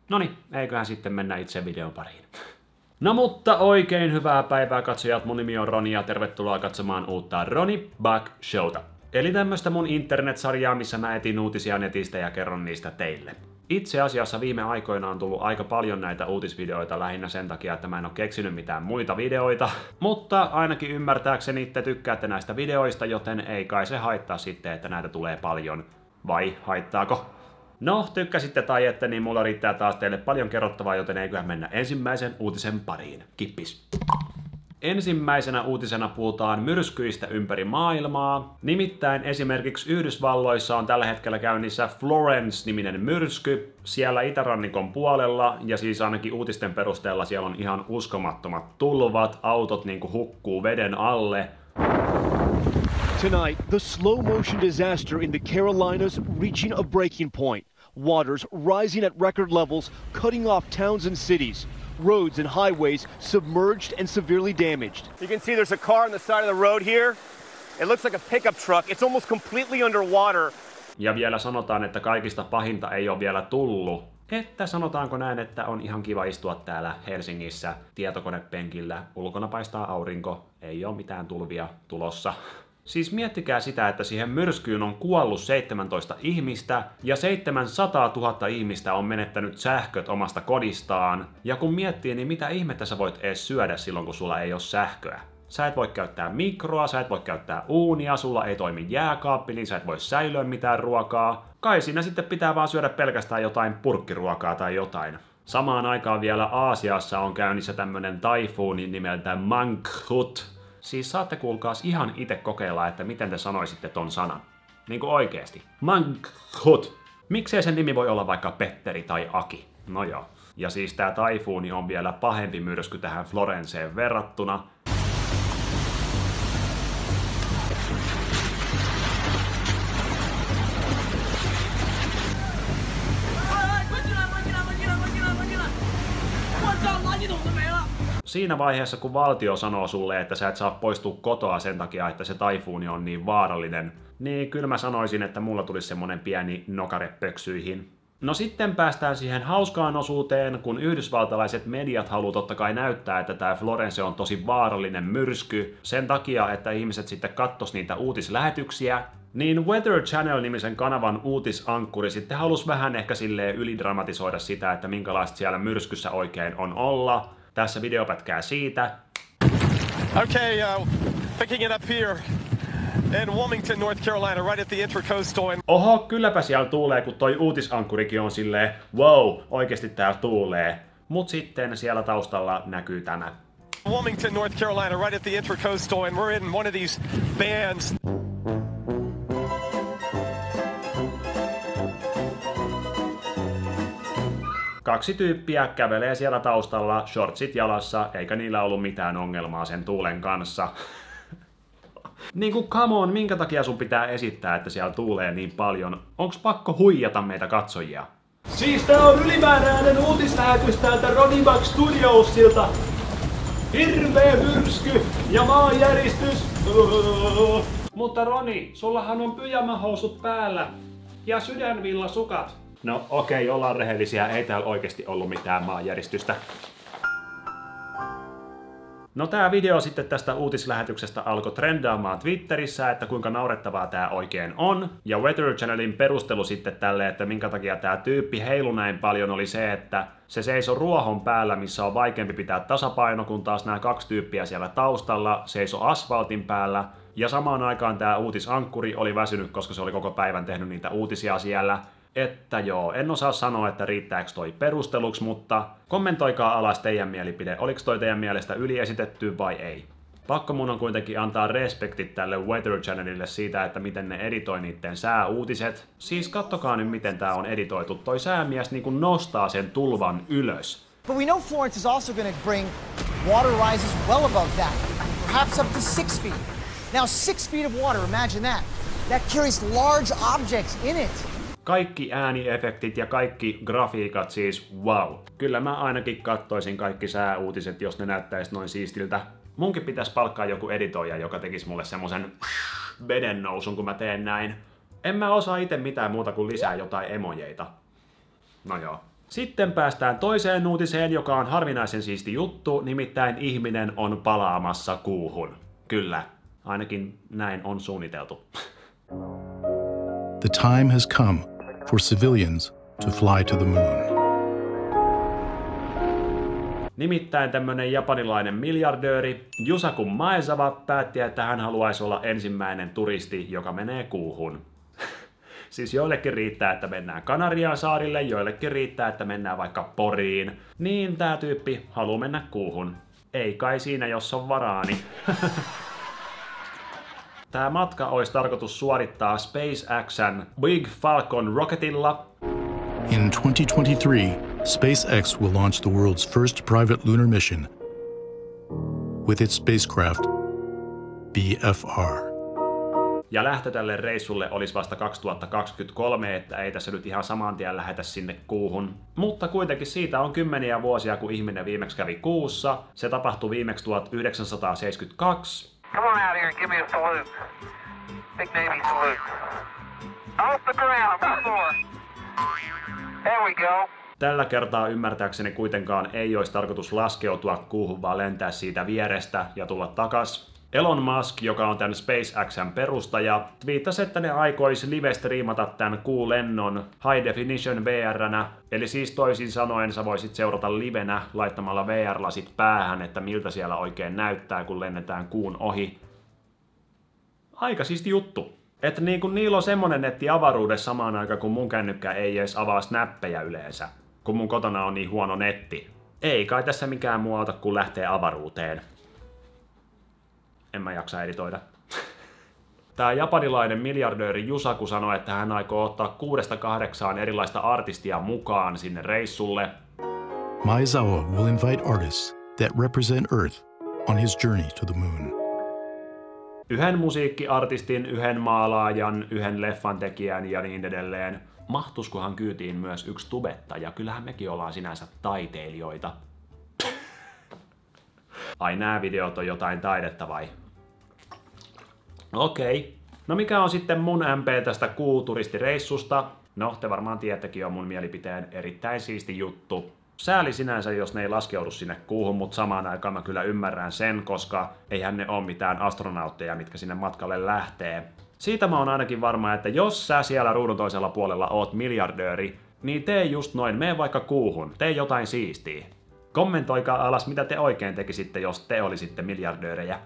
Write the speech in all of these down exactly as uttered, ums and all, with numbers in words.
Noniin, eiköhän sitten mennä itse videon pariin. No mutta oikein hyvää päivää katsojat, mun nimi on Roni ja tervetuloa katsomaan uutta Ronnie Bug Showta. Eli tämmöstä mun internet-sarjaa, missä mä etin uutisia netistä ja kerron niistä teille. Itse asiassa viime aikoina on tullut aika paljon näitä uutisvideoita lähinnä sen takia, että mä en oo keksinyt mitään muita videoita. Mutta ainakin ymmärtääkseni te tykkäätte näistä videoista, joten ei kai se haittaa sitten, että näitä tulee paljon. Vai haittaako? No, tykkäsitte tai ette, niin mulla riittää taas teille paljon kerrottavaa, joten eiköhän mennä ensimmäisen uutisen pariin. Kippis! Ensimmäisenä uutisena puhutaan myrskyistä ympäri maailmaa. Nimittäin esimerkiksi Yhdysvalloissa on tällä hetkellä käynnissä Florence-niminen myrsky siellä itärannikon puolella, ja siis ainakin uutisten perusteella siellä on ihan uskomattomat tulvat, autot niinku hukkuu veden alle. Tonight, the slow-motion disaster in the Carolinas reaching a breaking point. Waters rising at record levels, cutting off towns and cities. Roads and highways submerged and severely damaged. You can see there's a car on the side of the road here. It looks like a pickup truck. It's almost completely underwater. Ja vielä sanotaan, että kaikista pahinta ei ole vielä tullut. Että sanotaanko näin, että on ihan kiva istua täällä Helsingissä tietokonepenkillä. Ulkona paistaa aurinko, ei ole mitään tulvia tulossa. Siis miettikää sitä, että siihen myrskyyn on kuollut seitsemäntoista ihmistä ja seitsemänsataatuhatta ihmistä on menettänyt sähköt omasta kodistaan. Ja kun miettii, niin mitä ihmettä sä voit edes syödä silloin, kun sulla ei ole sähköä? Sä et voi käyttää mikroa, sä et voi käyttää uunia, sulla ei toimi jääkaappi, niin sä et voi säilöä mitään ruokaa. Kai siinä sitten pitää vaan syödä pelkästään jotain purkkiruokaa tai jotain. Samaan aikaan vielä Aasiassa on käynnissä tämmönen taifuuni nimeltä Mangkhut. Siis saatte kuulkaas ihan itse kokeilla, että miten te sanoisitte ton sanan. Niinku oikeesti. Mangkhut. Miksei sen nimi voi olla vaikka Petteri tai Aki? No joo. Ja siis tää taifuuni on vielä pahempi myrsky tähän Florenceen verrattuna. Siinä vaiheessa, kun valtio sanoo sulle, että sä et saa poistua kotoa sen takia, että se taifuuni on niin vaarallinen, niin kyllä mä sanoisin, että mulla tulisi semmonen pieni nokare pöksyihin. No sitten päästään siihen hauskaan osuuteen, kun yhdysvaltalaiset mediat haluaa totta kai näyttää, että tää Florence on tosi vaarallinen myrsky, sen takia, että ihmiset sitten kattos niitä uutislähetyksiä. Niin Weather Channel-nimisen kanavan uutisankkuri sitten halus vähän ehkä silleen ylidramatisoida sitä, että minkälaista siellä myrskyssä oikein on olla. Tässä videopätkää siitä. Okay, uh, picking it up here in Wilmington, North Carolina, right at the Intracoastal. Oho, kylläpä siellä tuulee, kun toi uutisankkurikin on silleen, wow, oikeesti täällä tuulee. Mut sitten siellä taustalla näkyy tämä. Wilmington, North Carolina, right at the Intracoastal, and we're in one of these bands. Kaksi tyyppiä kävelee siellä taustalla, shortsit jalassa, eikä niillä ollut mitään ongelmaa sen tuulen kanssa. Niinku come on, minkä takia sun pitää esittää, että siellä tuulee niin paljon? Onks pakko huijata meitä katsojia? Siis tää on ylimääräinen uutislähetys täältä Ronnie Bug Studiosilta. Hirveä myrsky ja maanjäristys. Oh. Mutta Roni, sullahan on pyjamahousut päällä ja sydänvillasukat. No okei, okay, ollaan rehellisiä, ei täällä oikeesti ollut mitään maanjäristystä. No tää video sitten tästä uutislähetyksestä alkoi trendaamaan Twitterissä, että kuinka naurettavaa tää oikein on. Ja Weather Channelin perustelu sitten tälle, että minkä takia tää tyyppi heilu näin paljon, oli se, että se seisoi ruohon päällä, missä on vaikeampi pitää tasapaino, kun taas nämä kaksi tyyppiä siellä taustalla seisoi asfaltin päällä. Ja samaan aikaan tää uutisankkuri oli väsynyt, koska se oli koko päivän tehnyt niitä uutisia siellä. Että joo, en osaa sanoa, että riittääkö toi perusteluksi, mutta kommentoikaa alas teidän mielipide. Oliko toi teidän mielestä yliesitetty vai ei? Pakko mun on kuitenkin antaa respektit tälle Weather Channelille siitä, että miten ne editoi niitten sääuutiset. Siis kattokaa nyt miten tää on editoitu. Toi säämies niinku nostaa sen tulvan ylös. But we know Florence is also going to bring water rises well above that, perhaps up to six feet. Now six feet of water, imagine that. That carries large objects in it. Kaikki ääniefektit ja kaikki grafiikat siis wow. Kyllä mä ainakin kattoisin kaikki sääuutiset, jos ne näyttäis noin siistiltä. Munkin pitäisi palkkaa joku editoija, joka tekisi mulle semmosen veden nousun, kun mä teen näin. En mä osaa itse mitään muuta kuin lisää jotain emojeita. No joo. Sitten päästään toiseen uutiseen, joka on harvinaisen siisti juttu, nimittäin ihminen on palaamassa kuuhun. Kyllä, ainakin näin on suunniteltu. The time has come for civilians to fly to the moon. Nimittäin tämmönen japanilainen miljardööri Yusaku Maezawa päätti, että hän haluaisi olla ensimmäinen turisti, joka menee kuuhun. Siis joillekin riittää, että mennään Kanarian saarille, joillekin riittää, että mennään vaikka Poriin. Niin tää tyyppi haluaa mennä kuuhun. Ei kai siinä, jos on varaani. Tää matka olisi tarkoitus suorittaa SpaceXn Big Falcon rocketilla. In twenty twenty-three, SpaceX will launch the world's first private lunar mission with its spacecraft B F R. Ja lähtö tälle reissulle olisi vasta kaksituhattakaksikymmentäkolme, että ei tässä nyt ihan saman tien lähetä sinne kuuhun. Mutta kuitenkin siitä on kymmeniä vuosia, kun ihminen viimeksi kävi kuussa. Se tapahtui viimeksi tuhatyhdeksänsataaseitsemänkymmentäkaksi. Come on out here and give me a salute. Big Navy salute. Off the ground, one more. There we go. Tällä kertaa ymmärtääkseni kuitenkaan ei olisi tarkoitus laskeutua kuuhun, vaan lentää siitä vierestä ja tulla takas. Elon Musk, joka on tämän SpaceXn perustaja, twiittasi, että ne aikoisi live-striimata tämän kuulennon High Definition V R-nä. Eli siis toisin sanoen sä voisit seurata livenä laittamalla V R-lasit päähän, että miltä siellä oikein näyttää, kun lennetään kuun ohi. Aika siisti juttu. Että niin kun niillä on semmonen netti avaruudessa samaan aikaan, kun mun kännykkä ei edes avaa snappeja yleensä. Kun mun kotona on niin huono netti. Ei kai tässä mikään muu auta, kun lähtee avaruuteen. En mä jaksa editoida. Tää japanilainen miljardööri Yusaku sanoi, että hän aikoo ottaa kuudesta kahdeksaan erilaista artistia mukaan sinne reissulle. Maezawa will invite artists that represent Earth on his journey to the moon. Yhden musiikkiartistin, yhden maalaajan, yhden leffan tekijän ja niin edelleen. Mahtuskohan kyytiin myös yksi tubettaja? Kyllähän mekin ollaan sinänsä taiteilijoita. Ai nää videot on jotain taidetta vai? Okei. No mikä on sitten mun M P tästä kuuturistireissusta? No, te varmaan tietäkin on mun mielipiteen erittäin siisti juttu. Sääli sinänsä, jos ne ei laskeudu sinne kuuhun, mutta samaan aikaan mä kyllä ymmärrän sen, koska eihän ne ole mitään astronautteja, mitkä sinne matkalle lähtee. Siitä mä oon ainakin varma, että jos sä siellä ruudun toisella puolella oot miljardööri, niin tee just noin, mene vaikka kuuhun, tee jotain siistiä. Kommentoikaa alas, mitä te oikein tekisitte, jos te olisitte miljardöörejä.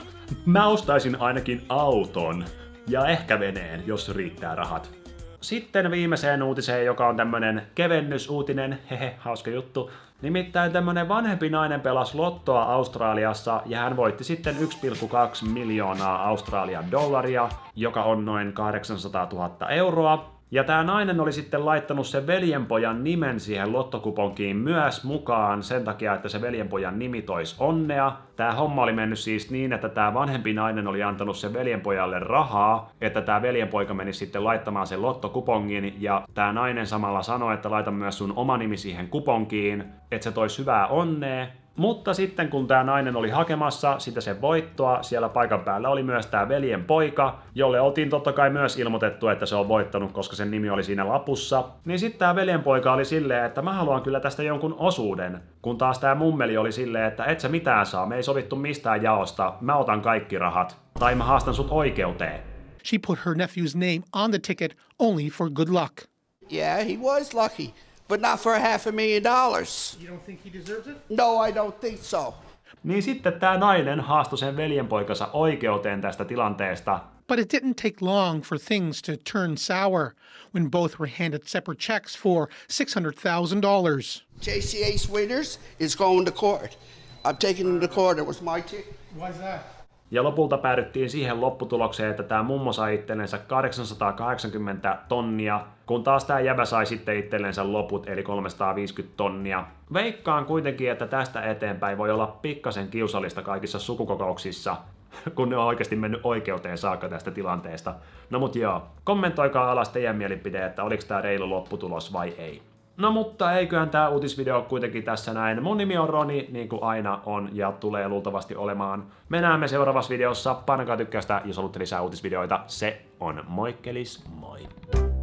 Mä ostaisin ainakin auton ja ehkä veneen, jos riittää rahat. Sitten viimeiseen uutiseen, joka on tämmönen kevennysuutinen, hehe, hauska juttu. Nimittäin tämmönen vanhempi nainen pelasi lottoa Australiassa ja hän voitti sitten yksi pilkku kaksi miljoonaa Australian dollaria, joka on noin kahdeksansataatuhatta euroa. Ja tää nainen oli sitten laittanut sen veljenpojan nimen siihen lottokuponkiin myös mukaan sen takia, että se veljenpojan nimi tois onnea. Tää homma oli mennyt siis niin, että tää vanhempi nainen oli antanut sen veljenpojalle rahaa, että tää veljenpoika meni sitten laittamaan sen lottokupongin ja tää nainen samalla sanoi, että laita myös sun oma nimi siihen kuponkiin, että se tois hyvää onnea. Mutta sitten kun tää nainen oli hakemassa sitä sen voittoa, siellä paikan päällä oli myös tää veljen poika, jolle oltiin totta kai myös ilmoitettu, että se on voittanut, koska sen nimi oli siinä lapussa. Niin sitten tää veljen poika oli silleen, että mä haluan kyllä tästä jonkun osuuden. Kun taas tää mummeli oli silleen, että et sä mitään saa, me ei sovittu mistään jaosta, mä otan kaikki rahat. Tai mä haastan sut oikeuteen. She put her nephew's name on the ticket only for good luck. Yeah, he was lucky. But not for a half a million dollars. You don't think he deserves it? No, I don't think so. Niin sitten tää nainen haastoi sen veljenpoikansa oikeuteen tästä tilanteesta. But it didn't take long for things to turn sour when both were handed separate checks for six hundred thousand dollars. J C Ace Winners is going to court. I'm taking him to court. It was my ticket. Why's that? Ja lopulta päädyttiin siihen lopputulokseen, että tämä mummo sai itsellensä kahdeksansataakahdeksankymmentä tonnia, kun taas tämä jäbä sai sitten itsellensä loput, eli kolmesataaviisikymmentä tonnia. Veikkaan kuitenkin, että tästä eteenpäin voi olla pikkasen kiusallista kaikissa sukukokouksissa, kun ne on oikeasti mennyt oikeuteen saakka tästä tilanteesta. No mut joo, kommentoikaa alas teidän mielipiteet, että oliko tämä reilu lopputulos vai ei. No mutta eiköhän tää uutisvideo kuitenkin tässä näin. Mun nimi on Roni, niin kuin aina on ja tulee luultavasti olemaan. Me näemme seuraavassa videossa. Painakaa tykkäystä, jos haluatte lisää uutisvideoita. Se on moikkelis, moi!